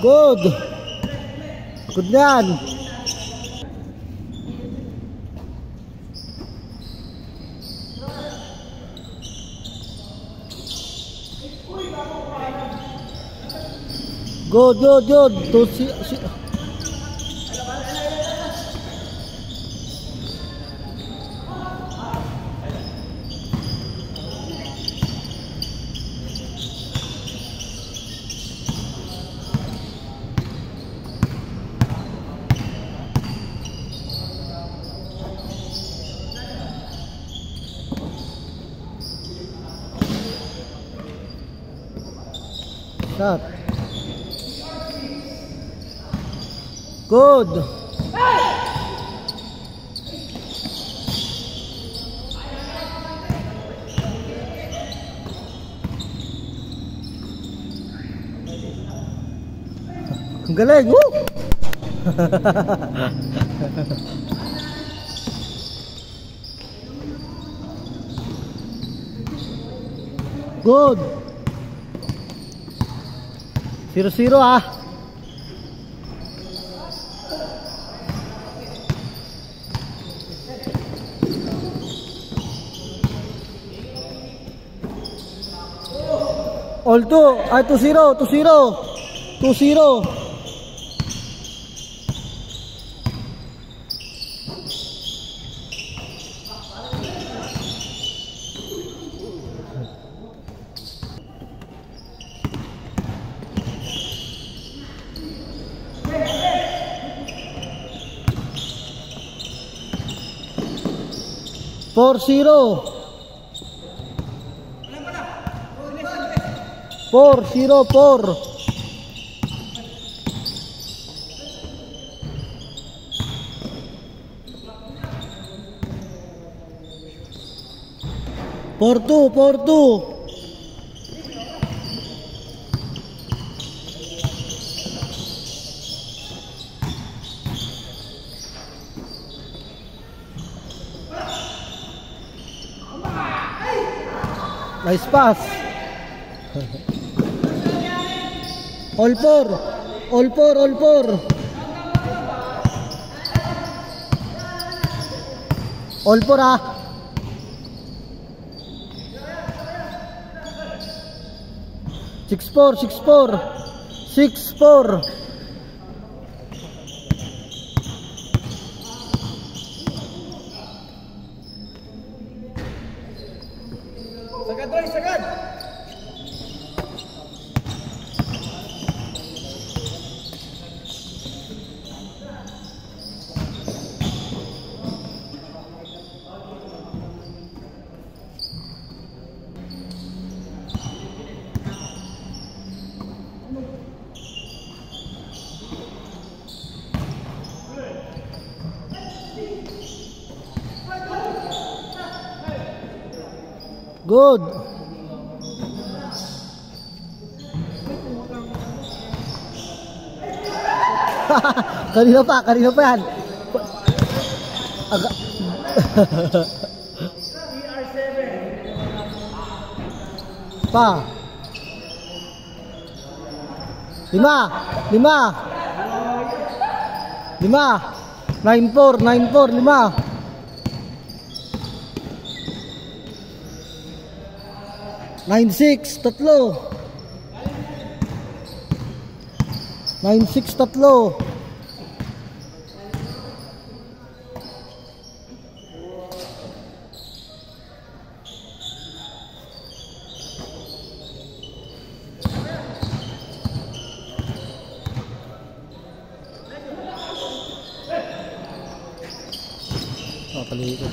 Good. Good yan. Good, good, good. Start. Good. Ang galing. Woo! Good. 0-0 ah. All 2 ay 2-0, 2-0. 2-0. Four zero. 4-0-4. Portu. Nice pass. All 4. All 4. All 4. All 4 ah. Six four. 6-4. Sagad. Good. Kanina pa yan. Pa. 5. 9-4, 5. 9-6, 3. 9-6, 3. Palikot.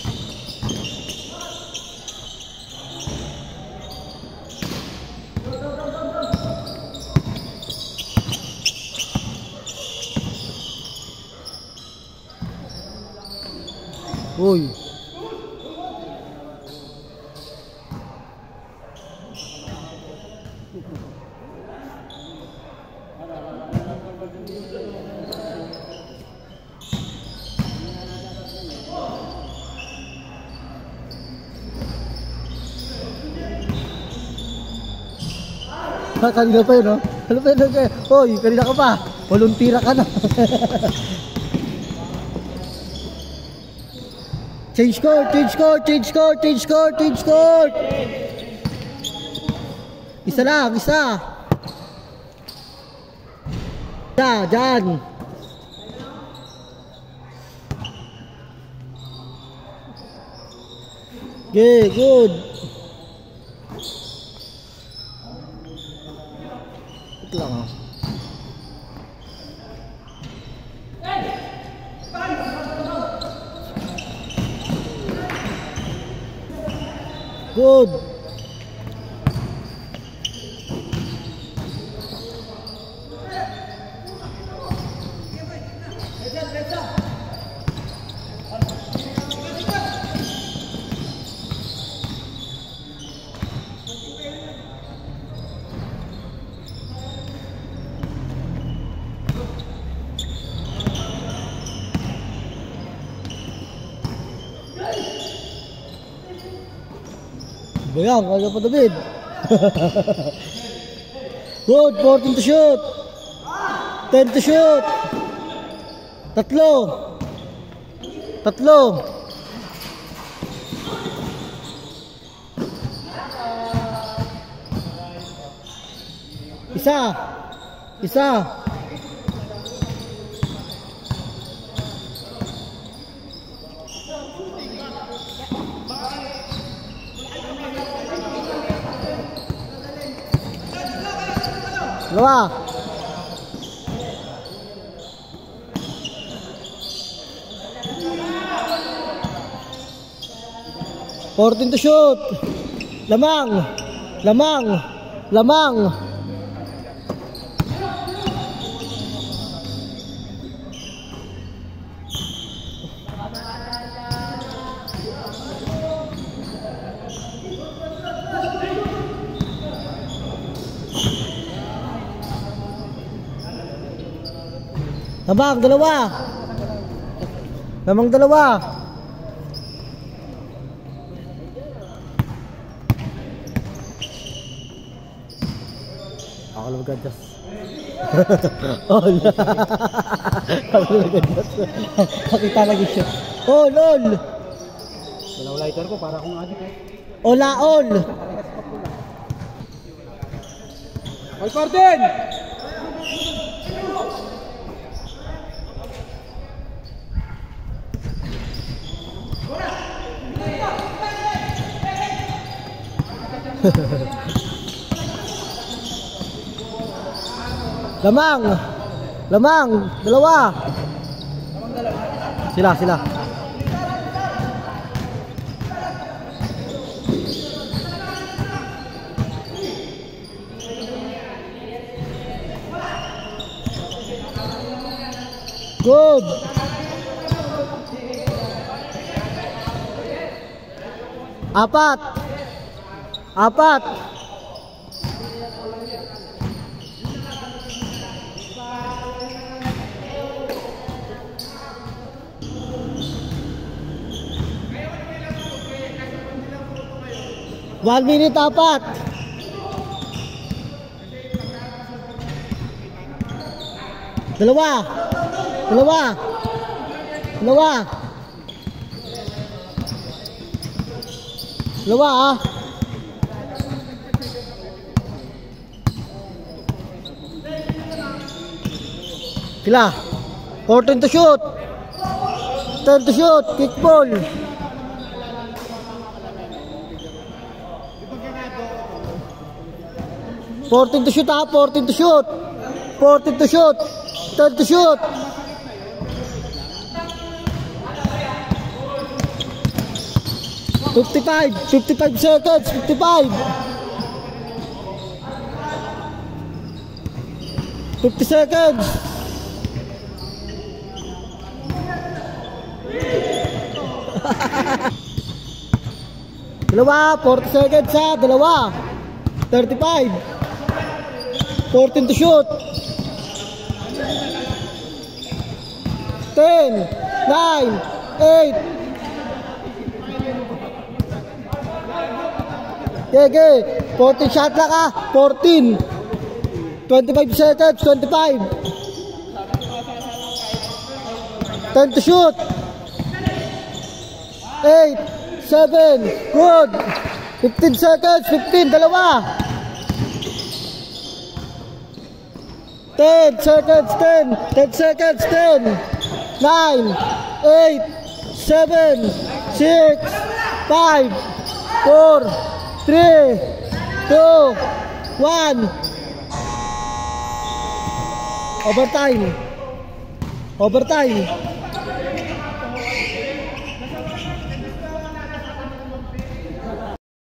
Uy. Kanina pa yun, no? Ano pa yun? Hoy, kanina ka pa. Volunteera ka na. Change court, change court, change court, change court, change court. Isa lang, isa. Isa, dyan. Okay, good. Ito lang ah. Good. Bayang, kaya pa David. Good, 14 to shoot. 10 to shoot. Tatlo. Tatlo. Isa. Isa. Dalawa. Fourteen to shoot. Lamang. Lamang. Lamang. Lamang, dalawa. Lamang, dalawa. Ako lang magandang. All. Ako lang magandang. Pakita lagi siya. All, all. Dalaw lighter ko para kung adik eh. Ola, all. All for din! Lamang. Lamang, dalawa. Sila, sila. Good. Apat. Apat. One minute, apat. Dalawa. Dalawa. Dalawa. Dalawa ah. Sila. 14 to shoot. 10 to shoot. Kick ball. Fourteen to shoot ah, 14 to shoot. 14 to shoot. 10 to shoot. $55 seconds. 55. 50 seconds. Dalawa, 40 seconds ha, dalawa. 35. 14 to shoot. 10, 9, 8. Okay, 14 shot lang ah. 14. 25 seconds, 25. Time to shoot. 8, 7, good. 15 seconds, 15, dalawa. 10 seconds, 10, 10 seconds, 10, 9, 8, 7, 6, 5, 4, 3, 2, 1. Overtime. Overtime.